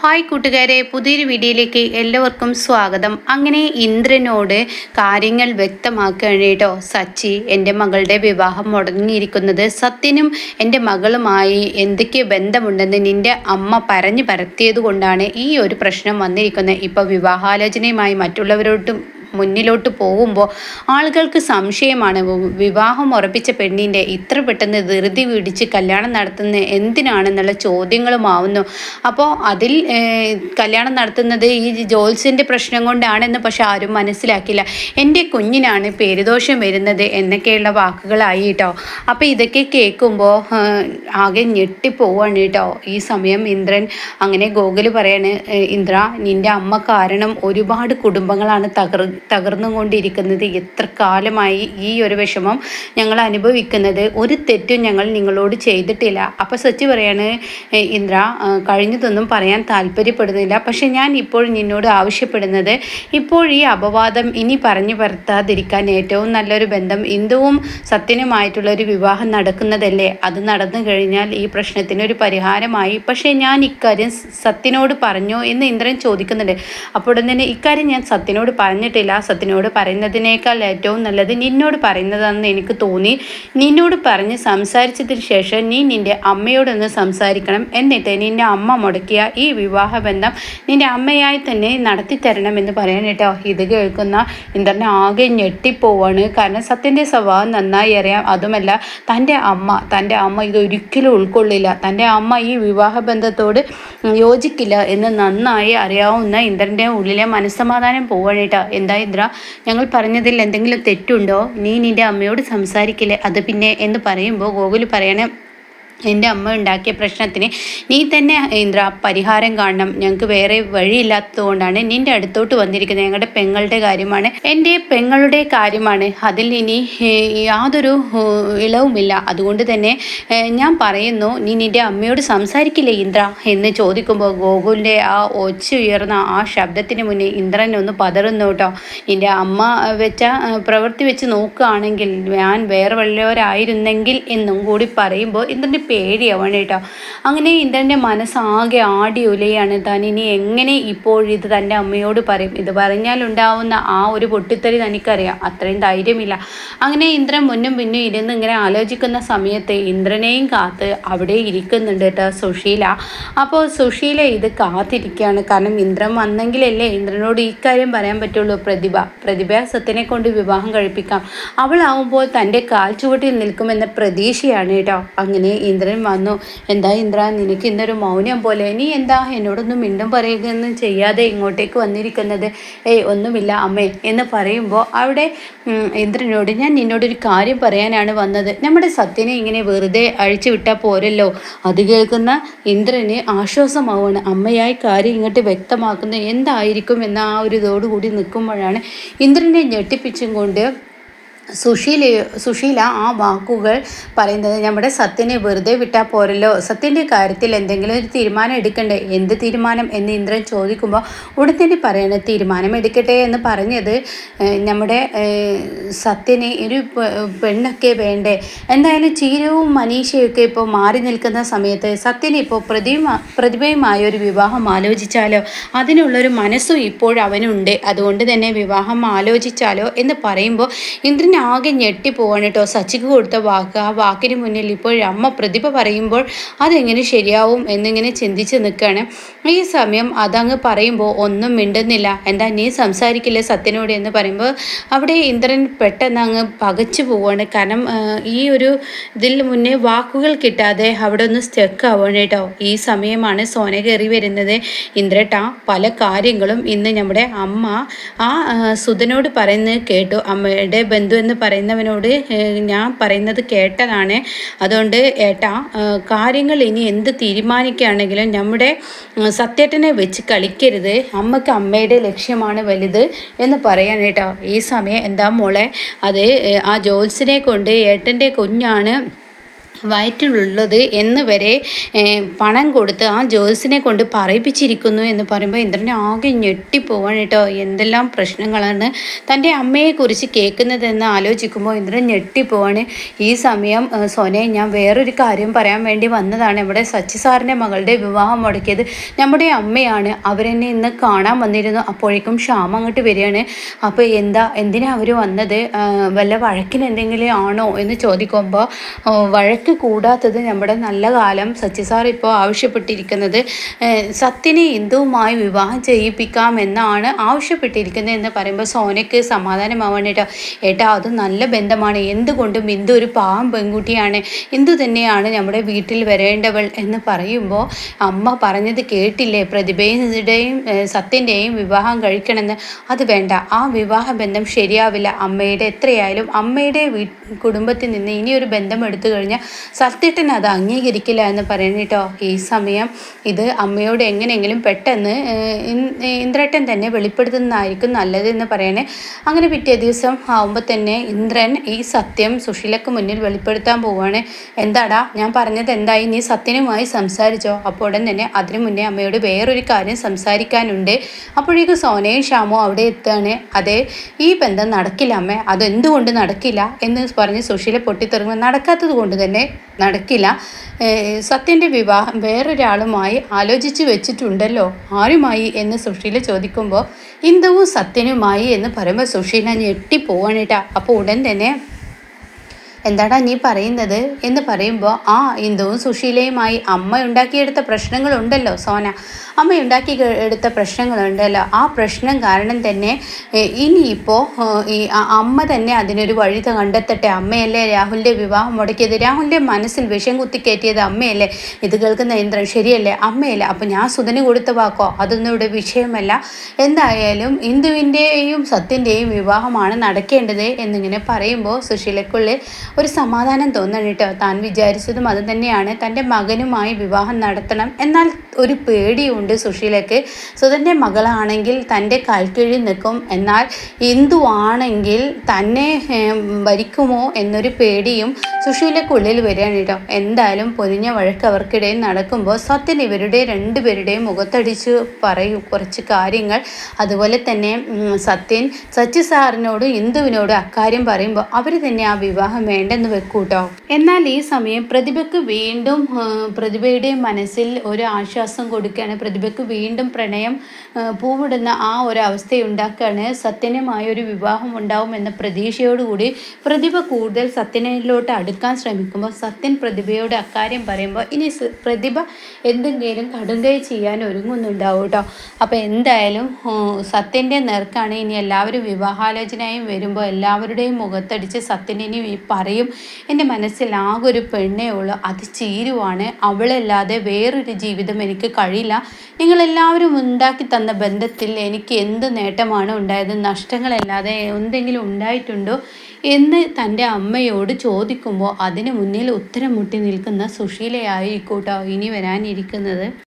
Hi കൂട്ടുകാരെ, പുതിയൊരു വീഡിയോയിലേക്ക് എല്ലാവർക്കും സ്വാഗതം. അങ്ങനെ ഇന്ദ്രനോട് കാര്യങ്ങൾ വ്യക്തമാക്കുകയാണ് കേട്ടോ സച്ചി. എൻ്റെ മകളുടെ വിവാഹം മുടങ്ങിയിരിക്കുന്നത് സത്യനും എൻ്റെ മകളുമായി എന്തൊക്കെ ബന്ധമുണ്ടെന്ന് നിൻ്റെ അമ്മ പറഞ്ഞു പരത്തിയത് കൊണ്ടാണ് ഈ ഒരു പ്രശ്നം വന്നിരിക്കുന്നത്. ഇപ്പോൾ വിവാഹാലോചനയുമായി മറ്റുള്ളവരോട്ടും മുന്നിലോട്ട് പോകുമ്പോൾ ആളുകൾക്ക് സംശയമാണ്, വിവാഹം ഉറപ്പിച്ച പെണ്ണിൻ്റെ ഇത്ര പെട്ടെന്ന് ധൃതി പിടിച്ച് കല്യാണം നടത്തുന്നത് എന്തിനാണെന്നുള്ള ചോദ്യങ്ങളുമാവുന്നു. അപ്പോൾ അതിൽ കല്യാണം നടത്തുന്നത് ഈ ജോത്സ്യൻ്റെ പ്രശ്നം കൊണ്ടാണെന്ന് പക്ഷെ ആരും മനസ്സിലാക്കില്ല. എൻ്റെ കുഞ്ഞിനാണ് പേരുദോഷം വരുന്നത് എന്നൊക്കെയുള്ള വാക്കുകളായി കേട്ടോ. അപ്പോൾ ഇതൊക്കെ കേൾക്കുമ്പോൾ ആകെ ഞെട്ടിപ്പോവാണ് കേട്ടോ. ഈ സമയം ഇന്ദ്രൻ അങ്ങനെ ഗോകുൽ പറയാണ്, ഇന്ദ്ര, നിൻ്റെ അമ്മ കാരണം ഒരുപാട് കുടുംബങ്ങളാണ് തകർന്നുകൊണ്ടിരിക്കുന്നത്. എത്ര കാലമായി ഈ ഒരു വിഷമം ഞങ്ങൾ അനുഭവിക്കുന്നത്. ഒരു തെറ്റും ഞങ്ങൾ നിങ്ങളോട് ചെയ്തിട്ടില്ല. അപ്പോൾ സച്ചി പറയാണ്, ഇന്ദ്ര, കഴിഞ്ഞതൊന്നും പറയാൻ താല്പര്യപ്പെടുന്നില്ല. പക്ഷെ ഞാൻ ഇപ്പോൾ നിന്നോട് ആവശ്യപ്പെടുന്നത്, ഇപ്പോൾ ഈ അപവാദം ഇനി പറഞ്ഞു പരത്താതിരിക്കാൻ ഏറ്റവും നല്ലൊരു ബന്ധം ഇന്ദുവും സത്യനുമായിട്ടുള്ളൊരു വിവാഹം നടക്കുന്നതല്ലേ. അത് നടന്നു കഴിഞ്ഞാൽ ഈ പ്രശ്നത്തിനൊരു പരിഹാരമായി. പക്ഷേ ഞാൻ ഇക്കാര്യം സത്യനോട് പറഞ്ഞോ എന്ന് ഇന്ദ്രൻ ചോദിക്കുന്നുണ്ട്. അപ്പോൾ തന്നെ ഇക്കാര്യം ഞാൻ സത്യനോട് പറഞ്ഞിട്ടില്ല. സത്യനോട് പറയുന്നതിനേക്കാൾ ഏറ്റവും നല്ലത് നിന്നോട് പറയുന്നതാണെന്ന് എനിക്ക് തോന്നി. നിന്നോട് പറഞ്ഞ് സംസാരിച്ചതിന് ശേഷം നീ നിൻ്റെ അമ്മയോടൊന്ന് സംസാരിക്കണം. എന്നിട്ട് നിൻ്റെ അമ്മ മുടക്കിയ ഈ വിവാഹബന്ധം നിൻ്റെ അമ്മയായി തന്നെ നടത്തിത്തരണമെന്ന് പറയാൻ കേട്ടോ. ഇത് കേൾക്കുന്ന ഇന്ദ്രനെ ആകെ ഞെട്ടിപ്പോവാണ്. കാരണം സത്യൻ്റെ സ്വഭാവം നന്നായി അറിയാം. അതുമല്ല തൻ്റെ അമ്മ ഇതൊരിക്കലും ഉൾക്കൊള്ളില്ല. തൻ്റെ അമ്മ ഈ വിവാഹബന്ധത്തോട് യോജിക്കില്ല എന്ന് നന്നായി അറിയാവുന്ന ഇന്ദ്രൻ്റെ ഉള്ളിലെ മനസ്സമാധാനം പോവാണ് കേട്ടോ. എന്താ ഇന്ദ്ര, ഞങ്ങൾ പറഞ്ഞതിൽ എന്തെങ്കിലും തെറ്റുണ്ടോ? നീ നിൻ്റെ അമ്മയോട് സംസാരിക്കില്ലേ? അത് പിന്നെ എന്ന് പറയുമ്പോൾ ഗോകുൽ പറയണേ, എൻ്റെ അമ്മ ഉണ്ടാക്കിയ പ്രശ്നത്തിന് നീ തന്നെ ഇന്ദ്ര പരിഹാരം കാണണം. ഞങ്ങൾക്ക് വേറെ വഴിയില്ലാത്തത് കൊണ്ടാണ് നിൻ്റെ അടുത്തോട്ട് വന്നിരിക്കുന്നത്. ഞങ്ങളുടെ പെങ്ങളുടെ കാര്യമാണ്, എൻ്റെ പെങ്ങളുടെ കാര്യമാണ്. അതിൽ ഇനി യാതൊരു ഇളവുമില്ല. അതുകൊണ്ട് തന്നെ ഞാൻ പറയുന്നു, നീ നിൻ്റെ അമ്മയോട് സംസാരിക്കില്ലേ ഇന്ദ്ര എന്ന് ചോദിക്കുമ്പോൾ ഗോകുലിൻ്റെ ആ ഒച്ച ഉയർന്ന ആ ശബ്ദത്തിന് മുന്നേ ഇന്ദ്രൻ ഒന്ന് പതറുന്നു കേട്ടോ. നിൻ്റെ അമ്മ വെച്ച പ്രവൃത്തി വെച്ച് നോക്കുകയാണെങ്കിൽ ഞാൻ വേറെ വല്ലവരായിരുന്നെങ്കിൽ എന്നും കൂടി പറയുമ്പോൾ ഇന്ദ്രൻ്റെ പേടിയാവണം കേട്ടോ. അങ്ങനെ ഇന്ദ്രൻ്റെ മനസ്സാകെ ആടി ഉലയാണ്. താൻ ഇനി എങ്ങനെ ഇപ്പോഴിത് തൻ്റെ അമ്മയോട് പറയും? ഇത് പറഞ്ഞാലുണ്ടാവുന്ന ആ ഒരു പൊട്ടിത്തെറി തനിക്കറിയാം. അത്രയും ധൈര്യമില്ല. അങ്ങനെ ഇന്ദ്രൻ മുന്നും പിന്നും ഇരുന്ന് ഇങ്ങനെ ആലോചിക്കുന്ന സമയത്ത് ഇന്ദ്രനെയും കാത്ത് അവിടെ ഇരിക്കുന്നുണ്ട് കേട്ടോ സുശീല. അപ്പോൾ സുശീല ഇത് കാത്തിരിക്കുകയാണ്. കാരണം ഇന്ദ്രൻ വന്നെങ്കിലല്ലേ ഇന്ദ്രനോട് ഈ കാര്യം പറയാൻ പറ്റുള്ളൂ. പ്രതിഭ സത്യനെ കൊണ്ട് വിവാഹം കഴിപ്പിക്കാം. അവളാവുമ്പോൾ തൻ്റെ കാൽ ചുവട്ടിൽ നിൽക്കുമെന്ന പ്രതീക്ഷയാണ് കേട്ടോ. അങ്ങനെ ഇന്ദ്രൻ വന്നു. എന്താ ഇന്ദ്ര, നിനക്ക് ഇന്നൊരു മൗനം പോലെ? നീ എന്താ എന്നോടൊന്നും മിണ്ടും പറയുകയൊന്നും ചെയ്യാതെ ഇങ്ങോട്ടേക്ക് വന്നിരിക്കുന്നത്? ഒന്നുമില്ല അമ്മേ എന്ന് പറയുമ്പോൾ അവിടെ ഇന്ദ്രനോട്, ഞാൻ നിന്നോടൊരു കാര്യം പറയാനാണ് വന്നത്. നമ്മുടെ സത്യനെ ഇങ്ങനെ വെറുതെ അഴിച്ചു വിട്ടാൽ പോരല്ലോ. അത് കേൾക്കുന്ന ഇന്ദ്രന് ആശ്വാസമാവാണ്. അമ്മയായി കാര്യം ഇങ്ങോട്ട് വ്യക്തമാക്കുന്നത് എന്തായിരിക്കും എന്ന ആ ഒരു ഇതോടുകൂടി നിൽക്കുമ്പോഴാണ് ഇന്ദ്രനെ ഞെട്ടിപ്പിച്ചും കൊണ്ട് സുശീല ആ വാക്കുകൾ പറയുന്നത്. നമ്മുടെ സത്യനെ വെറുതെ വിട്ടാൽ പോരല്ലോ, സത്യൻ്റെ കാര്യത്തിൽ എന്തെങ്കിലും ഒരു തീരുമാനം എടുക്കണ്ടേ? എന്ത് തീരുമാനം എന്ന് ഇന്ദ്രൻ ചോദിക്കുമ്പോൾ ഉടൻ തന്നെ പറയണ, തീരുമാനം എടുക്കട്ടെ എന്ന് പറഞ്ഞത് നമ്മുടെ സത്യനെ ഒരു പെണ്ണൊക്കെ വേണ്ടേ? എന്തായാലും ചീരവും മനീഷയൊക്കെ ഇപ്പോൾ മാറി നിൽക്കുന്ന സമയത്ത് സത്യനെ ഇപ്പോൾ പ്രതിഭയുമായ ഒരു വിവാഹം ആലോചിച്ചാലോ? അതിനുള്ളൊരു മനസ്സും ഇപ്പോഴവനുണ്ട്. അതുകൊണ്ട് തന്നെ വിവാഹം ആലോചിച്ചാലോ എന്ന് പറയുമ്പോൾ ഇന്ദ്രൻ ആകെ ഞെട്ടിപ്പോവാണ് കേട്ടോ. സച്ചിക്ക് കൊടുത്ത വാക്ക്, ആ വാക്കിന് മുന്നിൽ ഇപ്പോൾ അമ്മ പ്രതിഭ പറയുമ്പോൾ അതെങ്ങനെ ശരിയാവും എന്നിങ്ങനെ ചിന്തിച്ച് നിൽക്കുകയാണ്. ഈ സമയം അതങ്ങ് പറയുമ്പോൾ ഒന്നും മിണ്ടുന്നില്ല. എന്താ നീ സംസാരിക്കില്ലേ സത്യനോട് എന്ന് പറയുമ്പോൾ അവിടെ ഇന്ദ്രൻ പെട്ടെന്ന് അങ്ങ് പകച്ചു പോവാണ്. കാരണം ഈ ഒരു ഇതിൽ മുന്നേ വാക്കുകൾ കിട്ടാതെ അവിടെ ഒന്ന് സ്റ്റക്ക് ആവുകയാണ് കേട്ടോ. ഈ സമയമാണ് സോന കയറി വരുന്നത്. ഇന്ദ്രേട്ടാ, പല കാര്യങ്ങളും ഇന്ന് നമ്മുടെ അമ്മ ആ സുധനോട് പറയുന്നത് കേട്ടു. അമ്മയുടെ ബന്ധു എന്ന് പറയുന്നവനോട് ഞാൻ പറയുന്നത് കേട്ടതാണ്. അതുകൊണ്ട് ഏട്ടാ, കാര്യങ്ങൾ ഇനി എന്ത് തീരുമാനിക്കുകയാണെങ്കിലും നമ്മുടെ സത്യേട്ടനെ വെച്ച് കളിക്കരുത്. അമ്മയ്ക്ക് അമ്മയുടെ ലക്ഷ്യമാണ് വലുത് എന്ന് പറയാൻ കേട്ടോ. ഈ സമയം എന്താ മോളെ, അത് ആ ജോത്സ്യനെ കൊണ്ട് ഏട്ടൻ്റെ കുഞ്ഞാണ് വയറ്റിലുള്ളത് എന്ന് വരെ പണം കൊടുത്ത് ആ ജോത്സ്യനെ കൊണ്ട് പറയിപ്പിച്ചിരിക്കുന്നു എന്ന് പറയുമ്പോൾ ഇന്ദ്രനെ ആകെ ഞെട്ടിപ്പോവാണ് കേട്ടോ. എന്തെല്ലാം പ്രശ്നങ്ങളാണ് തൻ്റെ അമ്മയെക്കുറിച്ച് കേൾക്കുന്നതെന്ന് ആലോചിക്കുമ്പോൾ ഇന്ദ്രൻ ഞെട്ടിപ്പോവാണ്. ഈ സമയം സോനെ, ഞാൻ വേറൊരു കാര്യം പറയാൻ വേണ്ടി വന്നതാണ്. ഇവിടെ സച്ചി സാറിൻ്റെ മകളുടെ വിവാഹം മുടക്കിയത് നമ്മുടെ അമ്മയാണ്. അവരെന്നെ ഇന്ന് കാണാൻ വന്നിരുന്നു. അപ്പോഴേക്കും ശ്യാം അങ്ങോട്ട് വരികയാണ്. അപ്പോൾ എന്തിനാ അവർ വന്നത്? വല്ല വഴക്കിന് എന്തെങ്കിലും ആണോ എന്ന് ചോദിക്കുമ്പോൾ വഴക്ക് കൂടാത്തത് നമ്മുടെ നല്ല കാലം സച്ചി സാർ ഇപ്പോൾ ആവശ്യപ്പെട്ടിരിക്കുന്നത് സത്യനെ ഇന്ദുവുമായി വിവാഹം ചെയ്യിപ്പിക്കാമെന്നാണ് ആവശ്യപ്പെട്ടിരിക്കുന്നത് എന്ന് പറയുമ്പോൾ സോനയ്ക്ക് സമാധാനമാവണം കേട്ടോ. ഏട്ടാ, അത് നല്ല ബന്ധമാണ്. എന്തുകൊണ്ടും ഇന്ദു ഒരു പാവം പെൺകുട്ടിയാണ്. ഇന്ദു തന്നെയാണ് നമ്മുടെ വീട്ടിൽ വരേണ്ടവൾ എന്ന് പറയുമ്പോൾ അമ്മ പറഞ്ഞത് കേട്ടില്ലേ? പ്രതിഭയുടെയും സത്യൻ്റെയും വിവാഹം കഴിക്കണമെന്ന്. അത് വേണ്ട, ആ വിവാഹ ബന്ധം ശരിയാവില്ല. എത്രയായാലും അമ്മയുടെ കുടുംബത്തിൽ നിന്ന് ഇനിയൊരു ബന്ധം എടുത്തു കഴിഞ്ഞാൽ സത്യേട്ടൻ അത് അംഗീകരിക്കില്ല എന്ന് പറയണം കേട്ടോ. ഈ സമയം ഇത് അമ്മയോട് എങ്ങനെയെങ്കിലും പെട്ടെന്ന് ഇന്ദ്രേട്ടൻ തന്നെ വെളിപ്പെടുത്തുന്നതായിരിക്കും നല്ലതെന്ന് പറയണേ. അങ്ങനെ പിറ്റേ ദിവസം ആവുമ്പോൾ തന്നെ ഇന്ദ്രൻ ഈ സത്യം സുശീലക്ക് മുന്നിൽ വെളിപ്പെടുത്താൻ പോവുകയാണ്. എന്താടാ, ഞാൻ പറഞ്ഞത് എന്തായി? നീ സത്യനുമായി സംസാരിച്ചോ? അപ്പോൾ ഉടൻ തന്നെ അതിനു മുന്നേ അമ്മയോട് വേറൊരു കാര്യം സംസാരിക്കാനുണ്ട്. അപ്പോഴേക്കും സോനയും ശ്യാമും അവിടെ എത്തുകയാണ്. അതെ, ഈ ബന്ധം നടക്കില്ല അമ്മേ. അതെന്തുകൊണ്ട് നടക്കില്ല എന്ന് പറഞ്ഞ് സുശീല പൊട്ടിത്തെറിഞ്ഞ് നടക്കാത്തത് കൊണ്ട് തന്നെ നടക്കില്ല. സത്യൻ്റെ വിവാഹം വേറൊരാളുമായി ആലോചിച്ച് വെച്ചിട്ടുണ്ടല്ലോ. ആരുമായി എന്ന് സുശീല ചോദിക്കുമ്പോൾ ഇന്ദുവും സത്യനുമായി എന്ന് പറയുമ്പോൾ സുശീല ഞെട്ടിപ്പോവാണ് കേട്ടോ. അപ്പോൾ ഉടൻ തന്നെ എന്താടാ നീ പറയുന്നത് എന്ന് പറയുമ്പോൾ ഇന്ദുവും സുശീലയുമായി അമ്മ ഉണ്ടാക്കിയെടുത്ത പ്രശ്നങ്ങളുണ്ടല്ലോ സോന, അമ്മ എടുത്ത പ്രശ്നങ്ങളുണ്ടല്ലോ. ആ പ്രശ്നം കാരണം തന്നെ ഇനിയിപ്പോൾ ഈ അമ്മ തന്നെ അതിനൊരു വഴി കണ്ടെത്തട്ടെ. അമ്മയല്ലേ രാഹുലിൻ്റെ വിവാഹം മുടക്കിയത്? രാഹുലിൻ്റെ മനസ്സിൽ വിഷം കുത്തിക്കയറ്റിയത് അമ്മയല്ലേ? ഇത് കേൾക്കുന്ന ഇന്ദ്രൻ ശരിയല്ലേ? അമ്മയല്ലേ? അപ്പോൾ ഞാൻ സുധന് കൊടുത്ത വാക്കോ? അതൊന്നും ഇവിടെ വിഷയമല്ല. എന്തായാലും ഇന്ദുവിൻ്റെയും സത്യൻ്റെയും വിവാഹമാണ് നടക്കേണ്ടത് എന്നിങ്ങനെ പറയുമ്പോൾ സുശീലക്കുള്ളിൽ ഒരു സമാധാനം തോന്നണം കേട്ടോ. താൻ വിചാരിച്ചതും അത് തന്നെയാണ്. തൻ്റെ മകനുമായി വിവാഹം നടത്തണം. എന്നാൽ ഒരു പേടിയുണ്ട് സുശീലയ്ക്ക്. സുധൻ്റെ മകളാണെങ്കിൽ തൻ്റെ കാൽക്കീഴിൽ നിൽക്കും. എന്നാൽ ഇന്ദു ആണെങ്കിൽ തന്നെ ഭരിക്കുമോ എന്നൊരു പേടിയും സുശീലക്കുള്ളിൽ വരികയാണ് കേട്ടോ. എന്തായാലും പൊരിഞ്ഞ വഴക്ക് അവർക്കിടയിൽ നടക്കുമ്പോൾ സത്യൻ ഇവരുടെ രണ്ടുപേരുടെയും മുഖത്തടിച്ച് പറയും കുറച്ച് കാര്യങ്ങൾ. അതുപോലെ തന്നെ സത്യൻ സച്ചി സാറിനോടും ഇന്ദുവിനോടും അക്കാര്യം പറയുമ്പോൾ അവർ തന്നെ ആ വിവാഹം വേണ്ടെന്ന് വെക്കൂട്ടോ. എന്നാൽ ഈ സമയം പ്രതിഭയ്ക്ക് വീണ്ടും പ്രതിഭയുടെ മനസ്സിൽ ഒരു ആശ്വാസം കൊടുക്കുകയാണ്. പ്രതിഭയ്ക്ക് വീണ്ടും പ്രണയം പൂവിടുന്ന ആ ഒരു അവസ്ഥയുണ്ടാക്കുകയാണ്. സത്യനുമായൊരു വിവാഹം ഉണ്ടാവുമെന്ന പ്രതീക്ഷയോടുകൂടി പ്രതിഭ കൂടുതൽ സത്യനിലോട്ട് അടുക്കാൻ ശ്രമിക്കുമ്പോൾ സത്യൻ പ്രതിഭയോട് അക്കാര്യം പറയുമ്പോൾ ഇനി പ്രതിഭ എന്തെങ്കിലും കടുങ്കൈ ചെയ്യാൻ ഒരുങ്ങുന്നുണ്ടാവും കേട്ടോ. അപ്പോൾ എന്തായാലും സത്യൻ്റെ നേർക്കാണ് ഇനി എല്ലാവരും വിവാഹാലോചനയും വരുമ്പോൾ എല്ലാവരുടെയും മുഖത്തടിച്ച് സത്യൻ ഇനി പറയും, എൻ്റെ മനസ്സിൽ ആകെ ഒരു പെണ്ണേ ഉള്ളൂ, അത് ചീരുവാണ്. അവളല്ലാതെ വേറൊരു ജീവിതം എനിക്ക് കഴിയില്ല. നിങ്ങളെല്ലാവരും ഉണ്ടാക്കി തന്ന ബന്ധത്തിൽ എനിക്ക് എന്ത് നേട്ടമാണ് ഉണ്ടായത്? നഷ്ടങ്ങളല്ലാതെ എന്തെങ്കിലും ഉണ്ടായിട്ടുണ്ടോ എന്ന് തൻ്റെ അമ്മയോട് ചോദിക്കുമ്പോൾ അതിന് മുന്നിൽ ഉത്തരം മുട്ടി നിൽക്കുന്ന സുശീലയായിരിക്കൂട്ടോ ഇനി വരാനിരിക്കുന്നത്.